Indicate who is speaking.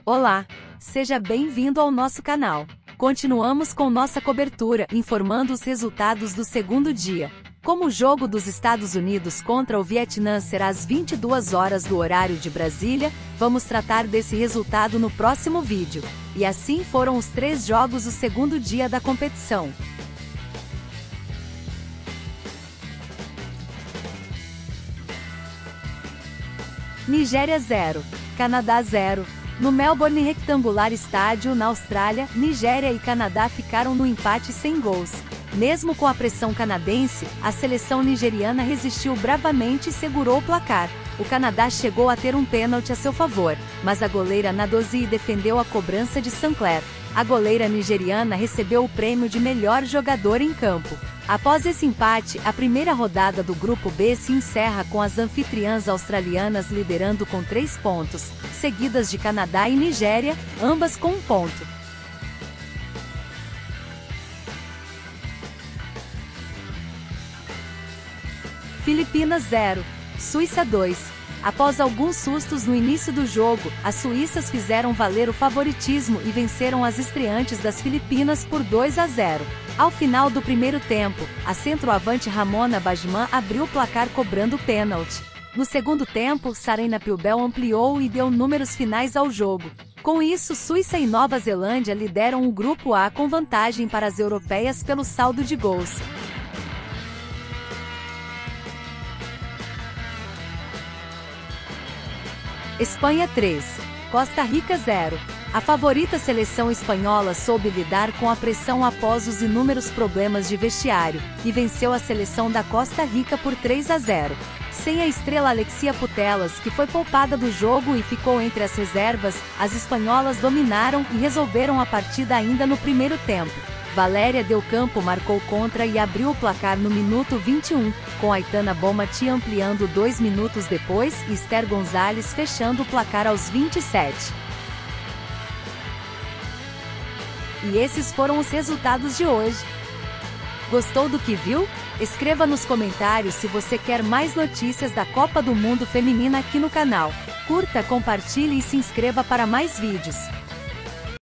Speaker 1: Olá! Seja bem-vindo ao nosso canal. Continuamos com nossa cobertura, informando os resultados do segundo dia. Como o jogo dos Estados Unidos contra o Vietnã será às 22 horas do horário de Brasília, vamos tratar desse resultado no próximo vídeo. E assim foram os 3 jogos do segundo dia da competição. Nigéria 0, Canadá 0. No Melbourne Rectangular Stadium, na Austrália, Nigéria e Canadá ficaram no empate sem gols. Mesmo com a pressão canadense, a seleção nigeriana resistiu bravamente e segurou o placar. O Canadá chegou a ter um pênalti a seu favor, mas a goleira Nadozie defendeu a cobrança de Sinclair. A goleira nigeriana recebeu o prêmio de melhor jogador em campo. Após esse empate, a primeira rodada do Grupo B se encerra com as anfitriãs australianas liderando com 3 pontos, seguidas de Canadá e Nigéria, ambas com 1 ponto. Filipinas 0, Suíça 2. Após alguns sustos no início do jogo, as suíças fizeram valer o favoritismo e venceram as estreantes das Filipinas por 2-0. Ao final do primeiro tempo, a centroavante Ramona Bajman abriu o placar cobrando pênalti. No segundo tempo, Sarina Pilbel ampliou e deu números finais ao jogo. Com isso, Suíça e Nova Zelândia lideram o Grupo A com vantagem para as europeias pelo saldo de gols. Espanha 3, Costa Rica 0. A favorita seleção espanhola soube lidar com a pressão após os inúmeros problemas de vestiário, e venceu a seleção da Costa Rica por 3-0. Sem a estrela Alexia Putellas, que foi poupada do jogo e ficou entre as reservas, as espanholas dominaram e resolveram a partida ainda no primeiro tempo. Valéria Del Campo marcou contra e abriu o placar no minuto 21, com Aitana Bonmatí ampliando 2 minutos depois e Esther Gonzalez fechando o placar aos 27. E esses foram os resultados de hoje. Gostou do que viu? Escreva nos comentários se você quer mais notícias da Copa do Mundo Feminina aqui no canal. Curta, compartilhe e se inscreva para mais vídeos.